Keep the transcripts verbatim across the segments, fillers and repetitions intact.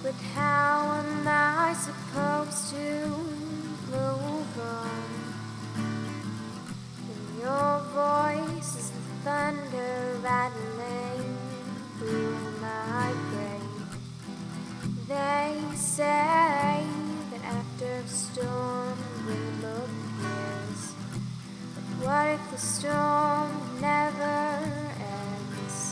But how am I supposed to move on when your voice is the thunder rattling through my brain? They say that after a storm a rainbow appears. But what if the storm never ends?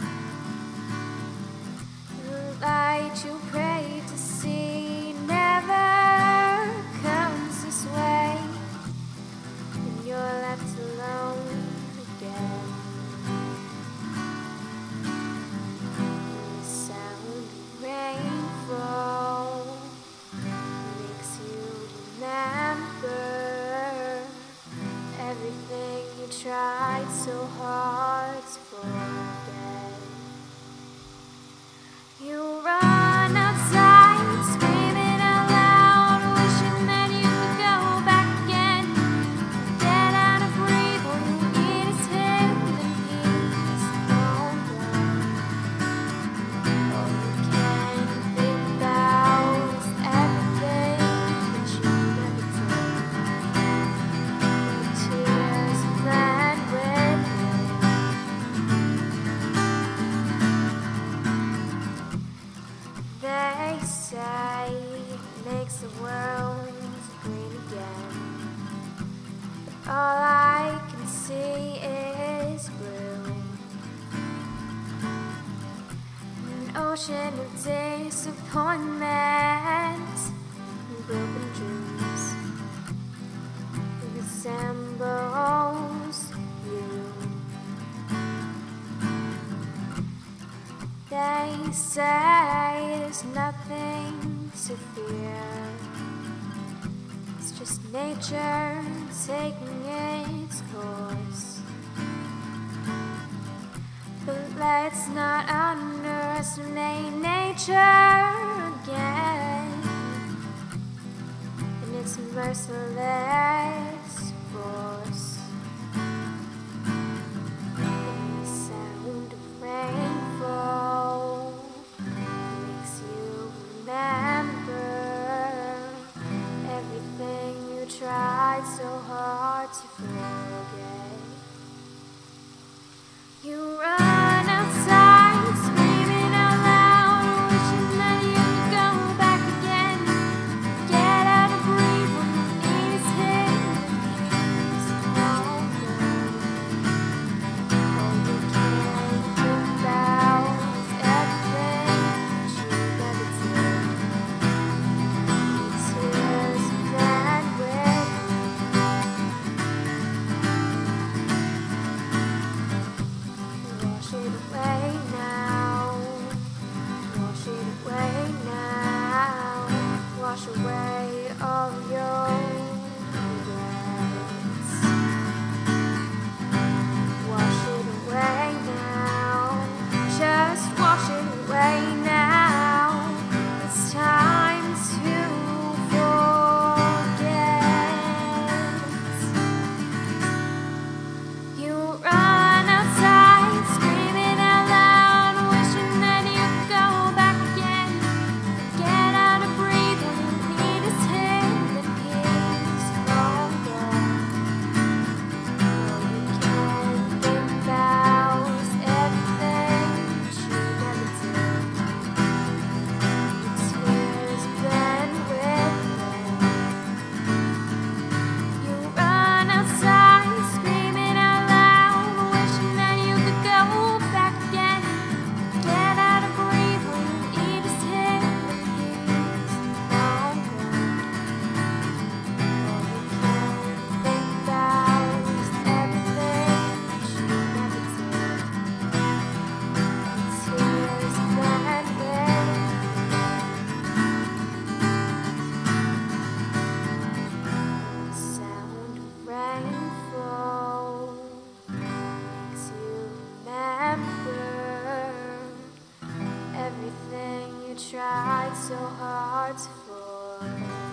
The light you pray to see never comes this way, and you're left alone again. The sound of rainfall makes you remember everything you tried so hard to forget. You run outside, screaming out loud, wishing that you could go back again. Get out of breathe, all you need is him, and he's long gone. All you can think about is everything that you never did. The tears blend with They say it makes the world green again, but all I can see is blue. An ocean of disappointment and broken dreams resembles you. They say there's nothing to fear. It's just nature taking its course. But let's not underestimate nature again and its merciless force. The sound of rainfall makes you remember everything you tried so hard to forget. You run outside, screaming out loud, wishing that you could go back again. Get out of breathe, all you need is him, and he's long gone. All you can think about is everything that you never did. The tears blend with Wash it away now, wash it away now, wash away all your regrets. Wash it away now, just wash it away now. It's time to forget. You run outside, screaming out loud, wishing that you could go back again. Get out of breathe, all you need is him, and he's long gone. All you can think about is everything that you never did. The tears blend with them. You run outside, screaming out loud, wishing that you could go back again. Get out of breathe, all you need is him, and he's long gone. All you can think about is everything that you never did. The tears blend with the sound of rainfall makes you remember everything you tried so hard to forget.